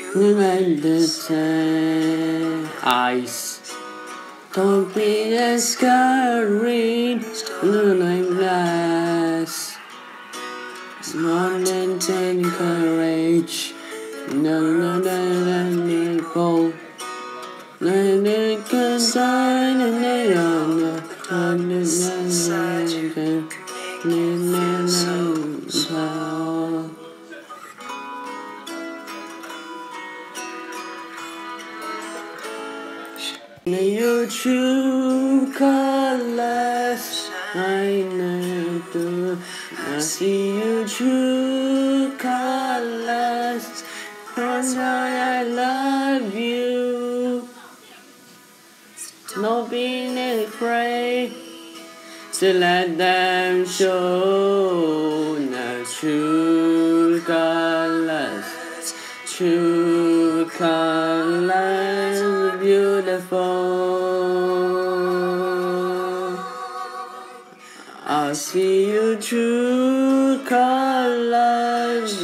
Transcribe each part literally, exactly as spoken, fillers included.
Like the sand, ice. Don't be as scary, like glass. It's more than ten courage. No, no, no, no, no, go. No, no, cause I know, no, no, no, no, no, no, no. Know your true colors, I know. I see your true colors, that's why I love you. Not being afraid to let them show the true colors, true colors, beautiful. I see your true colors,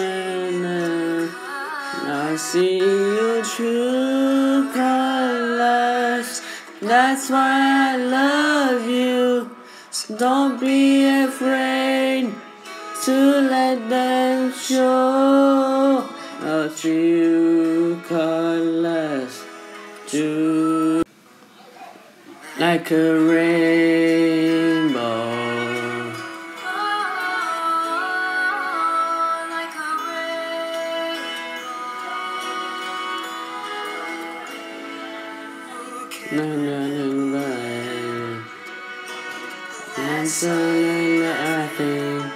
I see your true colors. That's why I love you. So don't be afraid to let them show our true colors. True, like a rainbow. No, no, no, no. That's all I think.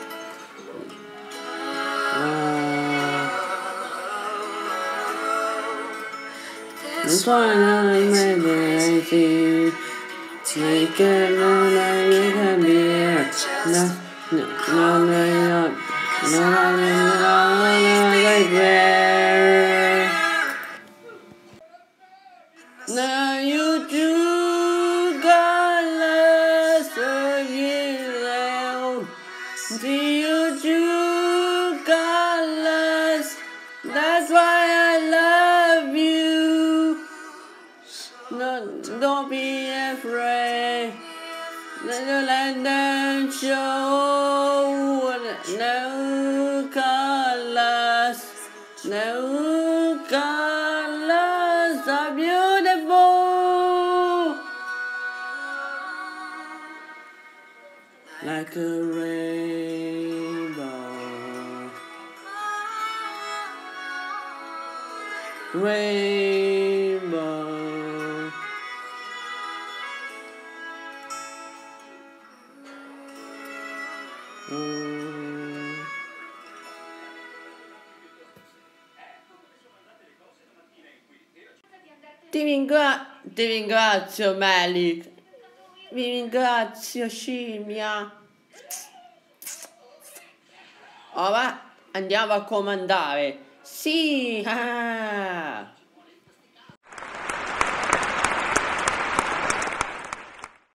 That's why I'm ready. Take it on, I can be here. No, no, no, no, no, no, no, like there. Now you do colors of you. See you do colors. That's why I love you. No, don't be afraid. Let them show no colors, no colors are beautiful, like a rainbow. Rainbow. Mm. Ti ringrazio, ti ringrazio Melik, vi ringrazio scimmia. Ora andiamo a comandare. Sì! Ah.